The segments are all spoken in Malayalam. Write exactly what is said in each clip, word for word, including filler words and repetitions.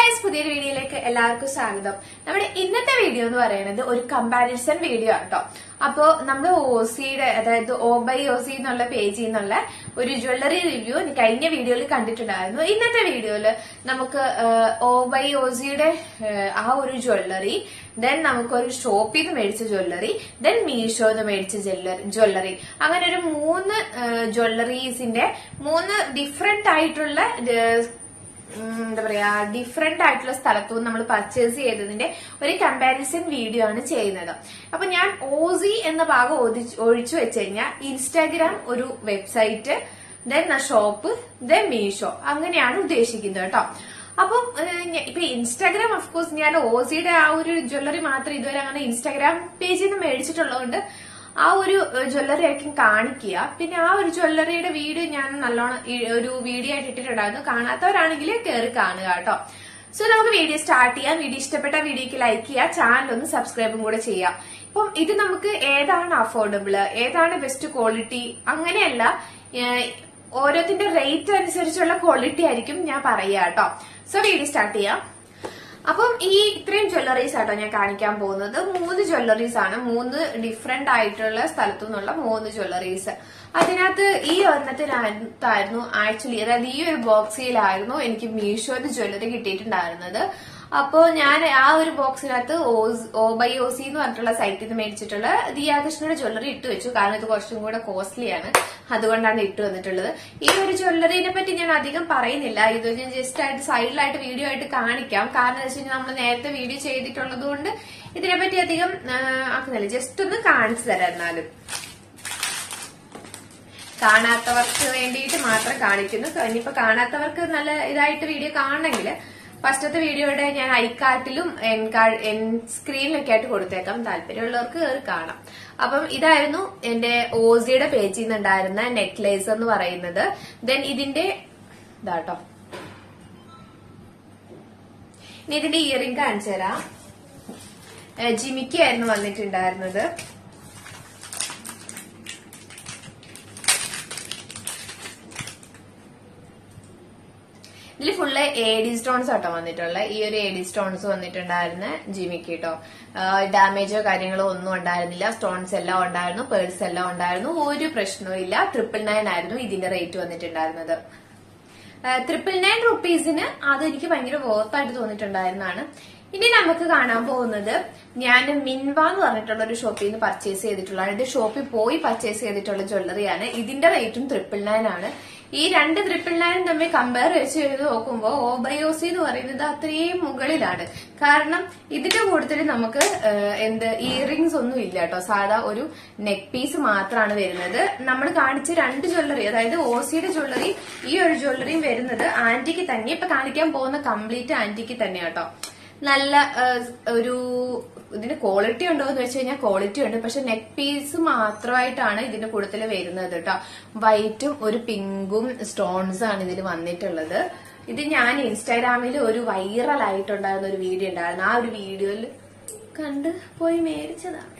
ഗൈസ്, പുതിയൊരു വീഡിയോയിലേക്ക് എല്ലാവർക്കും സ്വാഗതം. നമ്മുടെ ഇന്നത്തെ വീഡിയോ എന്ന് പറയുന്നത് ഒരു കമ്പാരിസൺ വീഡിയോ ആട്ടോ. അപ്പോ നമ്മുടെ ഓസിയുടെ അതായത് ഓ ബൈ ഓസി എന്നുള്ള പേജിൽ നിന്നുള്ള ഒരു ജ്വല്ലറി റിവ്യൂ കഴിഞ്ഞ വീഡിയോയിൽ കണ്ടിട്ടുണ്ടായിരുന്നു. ഇന്നത്തെ വീഡിയോയില് നമുക്ക് ഓ ബൈ ഓസിയുടെ ആ ഒരു ജ്വല്ലറി, ദെൻ നമുക്കൊരു ഷോപ്പിൽ നിന്ന് മേടിച്ച ജ്വല്ലറി, ദെൻ മീഷോന്ന് മേടിച്ച ജ്വല്ലറി, അങ്ങനെ ഒരു മൂന്ന് ജ്വല്ലറീസിന്റെ മൂന്ന് ഡിഫറെന്റ് ആയിട്ടുള്ള എന്താ പറയാ ഡിഫറെന്റ് ആയിട്ടുള്ള സ്ഥലത്തുനിന്ന് നമ്മൾ പർച്ചേസ് ചെയ്തതിന്റെ ഒരു കമ്പാരിസൺ വീഡിയോ ആണ് ചെയ്യുന്നത്. അപ്പൊ ഞാൻ ഓസി എന്ന ഭാഗം ഒഴിച്ചു വെച്ച് കഴിഞ്ഞാൽ ഇൻസ്റ്റാഗ്രാം ഒരു website, then shop, then Meesho, അങ്ങനെയാണ് ഉദ്ദേശിക്കുന്നത് കേട്ടോ. അപ്പം ഇപ്പൊ ഇൻസ്റ്റാഗ്രാം ഓഫ്കോഴ്സ് ഞാൻ ഓസിയുടെ ആ ഒരു ജ്വല്ലറി മാത്രം ഇതുവരെ അങ്ങനെ ഇൻസ്റ്റാഗ്രാം പേജിൽ നിന്ന് മേടിച്ചിട്ടുള്ളതുകൊണ്ട് ആ ഒരു ജ്വല്ലറി ആയിരിക്കും കാണിക്കുക. പിന്നെ ആ ഒരു ജ്വല്ലറിയുടെ വീഡിയോ ഞാൻ നല്ലോണം ഒരു വീഡിയോ ആയിട്ട് ഇട്ടിട്ടുണ്ടായിരുന്നു. കാണാത്തവരാണെങ്കിൽ കയറി കാണുക കേട്ടോ. സോ നമുക്ക് വീഡിയോ സ്റ്റാർട്ട് ചെയ്യാം. വീഡിയോ ഇഷ്ടപ്പെട്ട വീഡിയോക്ക് ലൈക്ക് ചെയ്യുക, ചാനൽ ഒന്ന് സബ്സ്ക്രൈബും കൂടെ ചെയ്യാം. ഇപ്പം ഇത് നമുക്ക് ഏതാണ് അഫോർഡബിള്, ഏതാണ് ബെസ്റ്റ് ക്വാളിറ്റി, അങ്ങനെയല്ല, ഓരോത്തിന്റെ റേറ്റ് അനുസരിച്ചുള്ള ക്വാളിറ്റി ആയിരിക്കും ഞാൻ പറയുക കേട്ടോ. സോ വീഡിയോ സ്റ്റാർട്ട് ചെയ്യാം. അപ്പം ഈ ഇത്രയും ജ്വല്ലറീസ് ആട്ടോ ഞാൻ കാണിക്കാൻ പോകുന്നത്. മൂന്ന് ജ്വല്ലറീസ് ആണ്, മൂന്ന് ഡിഫറെന്റ് ആയിട്ടുള്ള സ്ഥലത്തു നിന്നുള്ള മൂന്ന് ജ്വല്ലറീസ്. അതിനകത്ത് ഈ ഒരെണ്ണത്തിനകത്തായിരുന്നു ആക്ച്വലി, അതായത് ഈ ഒരു ബോക്സിലായിരുന്നു എനിക്ക് മീഷോന്ന് ജ്വല്ലറി കിട്ടിയിട്ടുണ്ടായിരുന്നത്. അപ്പോ ഞാൻ ആ ഒരു ബോക്സിനകത്ത് ഓ ബൈ ഓസി എന്ന് പറഞ്ഞിട്ടുള്ള സൈറ്റിൽ നിന്ന് മേടിച്ചിട്ടുള്ള ദിയാകൃഷ്ണയുടെ ജ്വല്ലറി ഇട്ട് വെച്ചു. കാരണം ഇത് കുറച്ചും കൂടെ കോസ്റ്റ്ലിയാണ്, അതുകൊണ്ടാണ് ഇട്ട് വന്നിട്ടുള്ളത്. ഈ ഒരു ജ്വല്ലറിനെ പറ്റി ഞാൻ അധികം പറയുന്നില്ല, ഇത് ഞാൻ ജസ്റ്റ് ആയിട്ട് സൈഡിലായിട്ട് വീഡിയോ ആയിട്ട് കാണിക്കാം. കാരണം എന്താ വെച്ച് കഴിഞ്ഞാൽ നമ്മൾ നേരത്തെ വീഡിയോ ചെയ്തിട്ടുള്ളത് കൊണ്ട് ഇതിനെപ്പറ്റി അധികം ആക്കുന്നില്ല, ജസ്റ്റ് ഒന്ന് കാണിച്ചു തരാം. എന്നാലും കാണാത്തവർക്ക് വേണ്ടിയിട്ട് മാത്രം കാണിക്കുന്നു. ഇനിയിപ്പോ കാണാത്തവർക്ക് നല്ല ഇതായിട്ട് വീഡിയോ കാണണമെങ്കിൽ ഫസ്റ്റത്തെ വീഡിയോയുടെ ഞാൻ ഐക്കാർട്ടിലും എൻ സ്ക്രീനിലൊക്കെ ആയിട്ട് കൊടുത്തേക്കാം, താല്പര്യമുള്ളവർക്ക് കയറി കാണാം. അപ്പം ഇതായിരുന്നു എന്റെ ഓസിയുടെ പേജിൽ നിന്നുണ്ടായിരുന്ന നെക്ലേസ് എന്ന് പറയുന്നത്. ദെൻ ഇതിന്റെ ഇതാട്ടോ, ഇനി ഇതിന്റെ ഇയറിംഗ് കാണിച്ചു തരാം. ജിമിക്കായിരുന്നു വന്നിട്ടുണ്ടായിരുന്നത്. ഇതിൽ ഫുള്ള് എ ഡി സ്റ്റോൺസ് ആട്ടോ വന്നിട്ടുള്ള. ഈ ഒരു എ ഡി സ്റ്റോൺസ് വന്നിട്ടുണ്ടായിരുന്ന ജിമിക്ക് കേട്ടോ. ഡാമേജോ കാര്യങ്ങളോ ഒന്നും ഉണ്ടായിരുന്നില്ല. സ്റ്റോൺസ് എല്ലാം ഉണ്ടായിരുന്നു, പേഴ്സ് എല്ലാം ഉണ്ടായിരുന്നു, ഒരു പ്രശ്നവും ഇല്ല. ട്രിപ്പിൾ നയൻ ആയിരുന്നു ഇതിന്റെ റേറ്റ് വന്നിട്ടുണ്ടായിരുന്നത്. ട്രിപ്പിൾ നയൻ റുപ്പീസിന് അത് എനിക്ക് ഭയങ്കര വർത്തായിട്ട് തോന്നിയിട്ടുണ്ടായിരുന്നതാണ്. ഇനി നമുക്ക് കാണാൻ പോകുന്നത് ഞാൻ മിൻവ എന്ന് പറഞ്ഞിട്ടുള്ള ഒരു ഷോപ്പിൽ നിന്ന് പർച്ചേസ് ചെയ്തിട്ടുള്ള, അതിന്റെ ഷോപ്പിൽ പോയി പർച്ചേസ് ചെയ്തിട്ടുള്ള ജ്വല്ലറിയാണ്. ഇതിന്റെ റേറ്റും ട്രിപ്പിൾ നയൻ ആണ്. ഈ രണ്ട് ട്രിപ്പിൾ നയൻ തമ്മിൽ കമ്പയർ വെച്ച് ചെയ്ത് നോക്കുമ്പോൾ ഓ ബൈ ഓസി എന്ന് പറയുന്നത് അത്രയും മുകളിലാണ്. കാരണം ഇതിന്റെ കൂട്ടത്തിൽ നമുക്ക് എന്ത് ഇയറിംഗ്സ് ഒന്നും ഇല്ല കേട്ടോ, സാധാ ഒരു നെക്ക് പീസ് മാത്രമാണ് വരുന്നത്. നമ്മൾ കാണിച്ച രണ്ട് ജ്വല്ലറി, അതായത് ഓസിയുടെ ജ്വല്ലറി ഈ ഒരു ജ്വല്ലറിയും വരുന്നത് ആന്റിക്ക് തന്നെ. ഇപ്പൊ കാണിക്കാൻ പോകുന്ന കംപ്ലീറ്റ് ആന്റിക്ക് തന്നെ കേട്ടോ. നല്ല ഒരു ഇതിന് ക്വാളിറ്റി ഉണ്ടോ എന്ന് വെച്ച് കഴിഞ്ഞാൽ ക്വാളിറ്റി ഉണ്ട്, പക്ഷെ നെക്ക് പീസ് മാത്രമായിട്ടാണ് ഇതിന്റെ കൂട്ടത്തിൽ വരുന്നത് കേട്ടോ. വൈറ്റും ഒരു പിങ്കും സ്റ്റോൺസ് ആണ് ഇതിൽ വന്നിട്ടുള്ളത്. ഇത് ഞാൻ ഇൻസ്റ്റാഗ്രാമിൽ ഒരു വൈറൽ ആയിട്ടുണ്ടായിരുന്ന ഒരു വീഡിയോ ഉണ്ടായിരുന്നു. ആ ഒരു വീഡിയോയിൽ കണ്ട് പോയി മേടിച്ചതാണ്.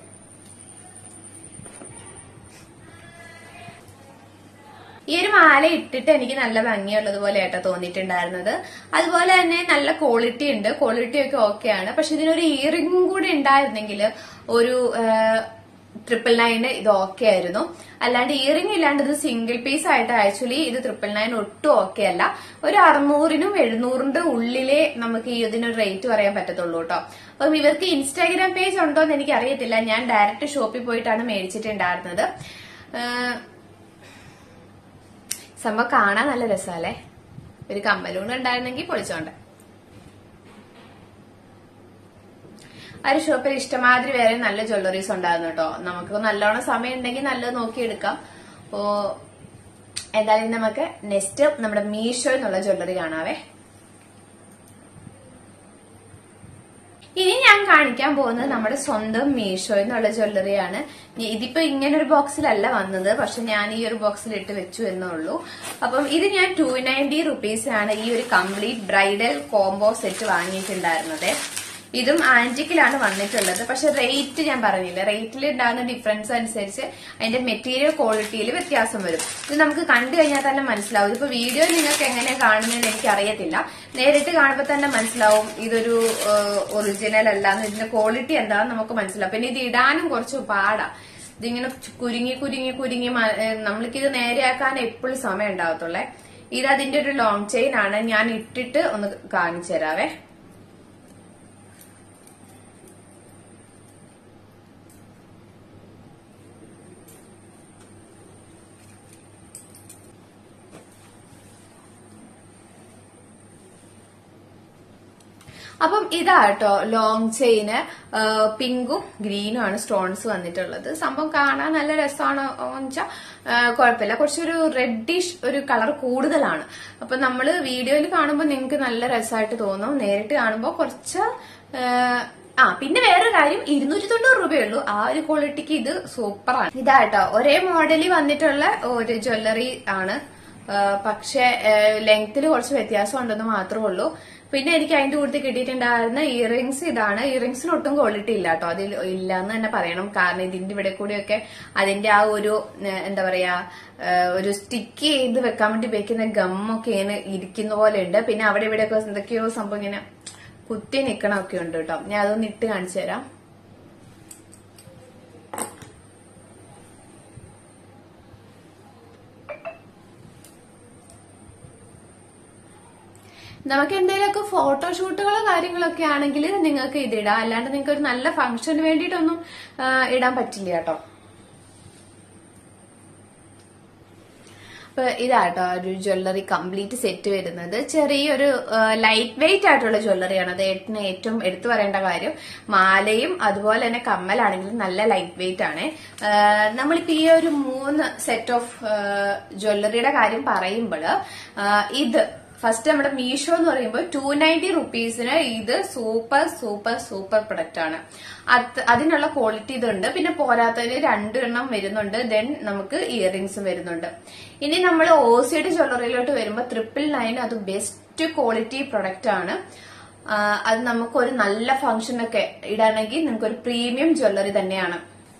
ഈ ഒരു മാല ഇട്ടിട്ട് എനിക്ക് നല്ല ഭംഗിയുള്ളതുപോലെ ആയിട്ടാ തോന്നിയിട്ടുണ്ടായിരുന്നത്. അതുപോലെ തന്നെ നല്ല ക്വാളിറ്റി ഉണ്ട്, ക്വാളിറ്റി ഒക്കെ ഓക്കെയാണ്. പക്ഷെ ഇതിനൊരു ഇയറിംഗും കൂടി ഉണ്ടായിരുന്നെങ്കിൽ ഒരു ട്രിപ്പിൾ നയന് ഇത് ഓക്കെ ആയിരുന്നു. അല്ലാണ്ട് ഇയറിംഗ് ഇല്ലാണ്ട് ഇത് സിംഗിൾ പീസ് ആയിട്ട് ആക്ച്വലി ഇത് ട്രിപ്പിൾ നയൻ ഒട്ടും ഓക്കെ അല്ല. ഒരു അറുന്നൂറിനും എഴുന്നൂറിന്റെ ഉള്ളിലേ നമുക്ക് ഈ ഇതിനൊരു റേറ്റ് പറയാൻ പറ്റത്തുള്ളൂ കേട്ടോ. അപ്പം ഇവർക്ക് ഇൻസ്റ്റാഗ്രാം പേജ് ഉണ്ടോ എന്ന് എനിക്ക് അറിയത്തില്ല. ഞാൻ ഡയറക്റ്റ് ഷോപ്പിൽ പോയിട്ടാണ് മേടിച്ചിട്ടുണ്ടായിരുന്നത്. സംഭവം കാണാൻ നല്ല രസമല്ലേ. ഒരു കമ്മലൂണ് ഉണ്ടായിരുന്നെങ്കിൽ പൊളിച്ചോണ്ട്. ആ ഒരു ഷോപ്പിൽ ഇഷ്ടമാതിരി വേറെ നല്ല ജ്വല്ലറീസ് ഉണ്ടായിരുന്നു കേട്ടോ. നമുക്ക് നല്ലോണം സമയം ഉണ്ടെങ്കിൽ നല്ലത് നോക്കിയെടുക്കാം. അപ്പോ എന്തായാലും നമുക്ക് നെക്സ്റ്റ് നമ്മുടെ മീഷോ എന്നുള്ള ജ്വല്ലറി കാണാവേ. ഇനി ഞാൻ കാണിക്കാൻ പോകുന്നത് നമ്മുടെ സ്വന്തം മീഷോ എന്നുള്ള ജ്വല്ലറിയാണ്. ഇതിപ്പോ ഇങ്ങനെ ഒരു ബോക്സിലല്ല വന്നത്, പക്ഷെ ഞാൻ ഈ ഒരു ബോക്സിൽ ഇട്ട് വെച്ചു എന്നേ ഉള്ളൂ. അപ്പം ഇത് ഞാൻ ടു നയൻറ്റി റുപ്പീസിനാണ് ഈ ഒരു കംപ്ലീറ്റ് ബ്രൈഡൽ കോംബോ സെറ്റ് വാങ്ങിയിട്ടുണ്ടായിരുന്നത്. ഇതും ആന്റിക്കിലാണ് വന്നിട്ടുള്ളത്. പക്ഷെ റേറ്റ് ഞാൻ പറഞ്ഞില്ല, റേറ്റിൽ ഉണ്ടാകുന്ന ഡിഫറൻസ് അനുസരിച്ച് അതിന്റെ മെറ്റീരിയൽ ക്വാളിറ്റിയിൽ വ്യത്യാസം വരും. ഇത് നമുക്ക് കണ്ടു കഴിഞ്ഞാൽ തന്നെ മനസ്സിലാവും. ഇതിപ്പോ വീഡിയോ നിങ്ങൾക്ക് എങ്ങനെ കാണുന്നതെന്ന് എനിക്ക് അറിയത്തില്ല, നേരിട്ട് കാണുമ്പോൾ തന്നെ മനസ്സിലാവും ഇതൊരു ഒറിജിനൽ അല്ലാന്ന്, ഇതിന്റെ ക്വാളിറ്റി എന്താണെന്ന് നമുക്ക് മനസ്സിലാവും. പിന്നെ ഇത് ഇടാനും കുറച്ച് പാടാ, ഇതിങ്ങനെ കുരുങ്ങി കുരുങ്ങി കുരുങ്ങി നമ്മൾക്കിത് നേരെയാക്കാൻ എപ്പോഴും സമയം ഉണ്ടാകത്തുള്ളേ. ഇത് അതിന്റെ ഒരു ലോങ് ചെയിൻ ആണ്. ഞാൻ ഇട്ടിട്ട് ഒന്ന് കാണിച്ചു തരാവേ. അപ്പം ഇതാട്ടോ ലോങ് ചെയിന്, പിങ്കും ഗ്രീനും ആണ് സ്റ്റോൺസ് വന്നിട്ടുള്ളത്. സംഭവം കാണാൻ നല്ല രസമാണോ വെച്ചാൽ കുഴപ്പമില്ല, കുറച്ചൊരു റെഡിഷ് ഒരു കളർ കൂടുതലാണ്. അപ്പൊ നമ്മള് വീഡിയോയിൽ കാണുമ്പോൾ നിങ്ങൾക്ക് നല്ല രസമായിട്ട് തോന്നും, നേരിട്ട് കാണുമ്പോൾ കുറച്ച് ആ പിന്നെ വേറൊരു കാര്യം, ഇരുന്നൂറ്റി തൊണ്ണൂറ് രൂപയുള്ളൂ. ആ ഒരു ക്വാളിറ്റിക്ക് ഇത് സൂപ്പറാണ്. ഇതാട്ടോ ഒരേ മോഡലിൽ വന്നിട്ടുള്ള ഒരു ജ്വല്ലറി ആണ്, പക്ഷെ ലെങ്ത്തിൽ കുറച്ച് വ്യത്യാസം ഉണ്ടെന്ന് മാത്രമേ ഉള്ളൂ. പിന്നെ എനിക്ക് അതിന്റെ കൂടുതൽ കിട്ടിയിട്ടുണ്ടായിരുന്ന ഇയറിംഗ്സ് ഇതാണ്. ഇയറിംഗ്സിന് ഒട്ടും ക്വാളിറ്റി ഇല്ല കേട്ടോ, അതിൽ ഇല്ല എന്ന് തന്നെ പറയണം. കാരണം ഇതിന്റെ ഇവിടെ കൂടിയൊക്കെ അതിന്റെ ആ ഒരു എന്താ പറയാ ഒരു സ്റ്റിക്ക് ചെയ്ത് വെക്കാൻ വേണ്ടി വെക്കുന്ന ഗമ്മൊക്കെ ഇങ്ങനെ ഇരിക്കുന്ന പോലെ ഉണ്ട്. പിന്നെ അവിടെ ഇവിടെയൊക്കെ എന്തൊക്കെയോ സംഭവം ഇങ്ങനെ കുത്തി നിക്കണമൊക്കെ ഉണ്ട് കേട്ടോ. ഞാൻ അതൊന്ന് ഇട്ട് കാണിച്ചു തരാം. നമുക്ക് എന്തെങ്കിലുമൊക്കെ ഫോട്ടോഷൂട്ടുകളോ കാര്യങ്ങളൊക്കെ ആണെങ്കിൽ നിങ്ങൾക്ക് ഇതിടാം, അല്ലാണ്ട് നിങ്ങൾക്ക് ഒരു നല്ല ഫംഗ്ഷന് വേണ്ടിയിട്ടൊന്നും ഇടാൻ പറ്റില്ല കേട്ടോ. അപ്പൊ ഇതാട്ടോ ഒരു ജ്വല്ലറി കംപ്ലീറ്റ് സെറ്റ് വരുന്നത്. ചെറിയൊരു ലൈറ്റ് വെയിറ്റ് ആയിട്ടുള്ള ജ്വല്ലറിയാണ്. അത് ഏട്ടന് ഏറ്റവും എടുത്തു പറയേണ്ട കാര്യം. മാലയും അതുപോലെ തന്നെ കമ്മലാണെങ്കിലും നല്ല ലൈറ്റ് വെയിറ്റ് ആണ്. നമ്മളിപ്പോ ഈ ഒരു മൂന്ന് സെറ്റ് ഓഫ് ജ്വല്ലറിയുടെ കാര്യം പറയുമ്പോൾ ഇത് ഫസ്റ്റ് നമ്മുടെ മീഷോ എന്ന് പറയുമ്പോൾ ടു നയൻറ്റി റുപ്പീസിന് ഇത് സൂപ്പർ സൂപ്പർ സൂപ്പർ പ്രൊഡക്റ്റ് ആണ്. അതിനുള്ള ക്വാളിറ്റി ഇതുണ്ട്. പിന്നെ പോരാത്തതിന് രണ്ടെണ്ണം വരുന്നുണ്ട്. ദെൻ നമുക്ക് ഇയറിംഗ്സും വരുന്നുണ്ട്. ഇനി നമ്മൾ ഓസിയുടെ ജ്വല്ലറിയിലോട്ട് വരുമ്പോൾ ട്രിപ്പിൾ നയൻ അത് ബെസ്റ്റ് ക്വാളിറ്റി പ്രൊഡക്റ്റ് ആണ്. അത് നമുക്കൊരു നല്ല ഫംഗ്ഷനൊക്കെ ഇടാണെങ്കിൽ നിങ്ങൾക്ക് ഒരു പ്രീമിയം ജ്വല്ലറി തന്നെയാണ്.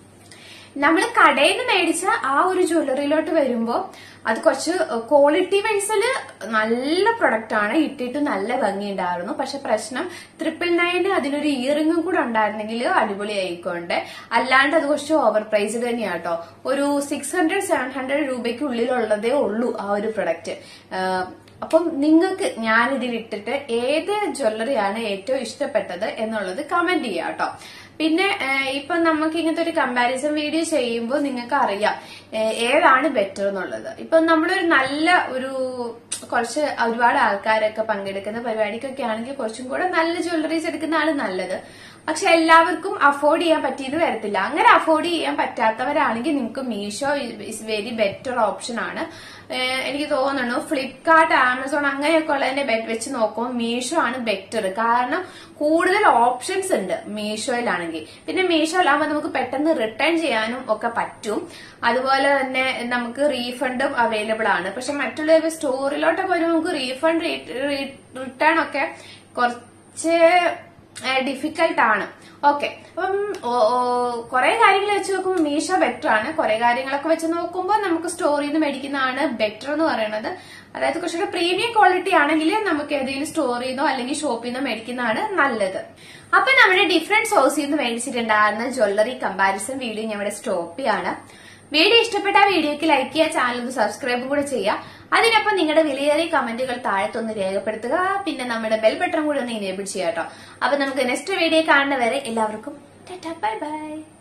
നമ്മൾ കടയിൽ നിന്ന് മേടിച്ച ആ ഒരു ജ്വല്ലറിയിലോട്ട് വരുമ്പോ അത് കുറച്ച് ക്വാളിറ്റി വൈസിൽ നല്ല പ്രൊഡക്റ്റ് ആണ്, ഇട്ടിട്ട് നല്ല ഭംഗി ഉണ്ടായിരുന്നു. പക്ഷെ പ്രശ്നം ട്രിപ്പിൾ നയന് അതിനൊരു ഇയറിംഗും കൂടെ ഉണ്ടായിരുന്നെങ്കിൽ അടിപൊളി ആയിക്കോണ്ടേ. അല്ലാണ്ട് അത് കുറച്ച് ഓവർ പ്രൈസ് തന്നെയാട്ടോ. ഒരു സിക്സ് ഹൺഡ്രഡ് സെവൻ ഹൺഡ്രഡ് രൂപയ്ക്കുള്ളിലുള്ളതേ ഉള്ളൂ ആ ഒരു പ്രൊഡക്റ്റ്. അപ്പം നിങ്ങൾക്ക് ഞാനിതിൽ ഇട്ടിട്ട് ഏത് ജ്വല്ലറിയാണ് ഏറ്റവും ഇഷ്ടപ്പെട്ടത് എന്നുള്ളത് കമന്റ് ചെയ്യാം കേട്ടോ. പിന്നെ ഇപ്പൊ നമുക്ക് ഇങ്ങനത്തെ ഒരു കമ്പാരിസൺ വീഡിയോ ചെയ്യുമ്പോൾ നിങ്ങൾക്ക് അറിയാം ഏതാണ് ബെറ്റർ എന്നുള്ളത്. ഇപ്പൊ നമ്മളൊരു നല്ല ഒരു കുറച്ച് ഒരുപാട് ആൾക്കാരൊക്കെ പങ്കെടുക്കുന്ന പരിപാടിക്കൊക്കെ ആണെങ്കിൽ കുറച്ചും കൂടെ നല്ല ജ്വല്ലറീസ് എടുക്കുന്നതാണ് നല്ലത്. പക്ഷെ എല്ലാവർക്കും അഫോർഡ് ചെയ്യാൻ പറ്റിയെന്ന് വരത്തില്ല. അങ്ങനെ അഫോർഡ് ചെയ്യാൻ പറ്റാത്തവരാണെങ്കിൽ നിങ്ങൾക്ക് Meesho is very better option ആണ്. എനിക്ക് തോന്നുന്നു ഫ്ലിപ്കാർട്ട്, ആമസോൺ അങ്ങനെയൊക്കെ ഉള്ളതിന്റെ വെച്ച് നോക്കുമ്പോൾ മീഷോ ആണ് ബെറ്റർ. കാരണം കൂടുതൽ ഓപ്ഷൻസ് ഉണ്ട് മീഷോയിലാണെങ്കിൽ. പിന്നെ മീഷോയിലാകുമ്പോൾ നമുക്ക് പെട്ടെന്ന് റിട്ടേൺ ചെയ്യാനും ഒക്കെ പറ്റും. അതുപോലെ തന്നെ നമുക്ക് റീഫണ്ടും അവൈലബിൾ ആണ്. പക്ഷെ മറ്റുള്ള സ്റ്റോറിലോട്ടൊക്കെ വരുമ്പോൾ നമുക്ക് റീഫണ്ട് റിട്ടേൺ ഒക്കെ കുറച്ച് ഡിഫിക്കൽട്ട് ആണ്. ഓക്കെ, അപ്പം കുറെ കാര്യങ്ങൾ വെച്ച് നോക്കുമ്പോൾ മീഷോ ബെറ്റർ ആണ്. കുറെ കാര്യങ്ങളൊക്കെ വെച്ച് നോക്കുമ്പോൾ നമുക്ക് സ്റ്റോറിൽ നിന്ന് മേടിക്കുന്നതാണ് ബെറ്റർ എന്ന് പറയുന്നത്. അതായത് കുറച്ചുകൂടെ പ്രീമിയം ക്വാളിറ്റി ആണെങ്കിൽ നമുക്ക് ഏതെങ്കിലും സ്റ്റോറിൽ നിന്നോ അല്ലെങ്കിൽ ഷോപ്പിൽ നിന്നോ മേടിക്കുന്നതാണ് നല്ലത്. അപ്പൊ നമ്മുടെ ഡിഫറെന്റ് സോഴ്സിൽ നിന്ന് മേടിച്ചിട്ടുണ്ടായിരുന്ന ജ്വല്ലറി കമ്പാരിസൺ വീഡിയോ ഞാൻ ഇവിടെ സ്റ്റോപ്പ് ചെയ്യാണ്. വീഡിയോ ഇഷ്ടപ്പെട്ട വീഡിയോക്ക് ലൈക്ക് ചെയ്യുക, ചാനൽ ഒന്ന് സബ്സ്ക്രൈബും കൂടെ ചെയ്യുക. അതിനൊപ്പം നിങ്ങളുടെ വിലയേറിയ കമന്റുകൾ താഴത്തൊന്ന് രേഖപ്പെടുത്തുക. പിന്നെ നമ്മുടെ ബെൽ ബട്ടൺ കൂടെ ഒന്ന് എനേബിൾ ചെയ്യാം കേട്ടോ. അപ്പൊ നമുക്ക് നെക്സ്റ്റ് വീഡിയോ കാണുന്നവരെ എല്ലാവർക്കും ബൈ ബൈ.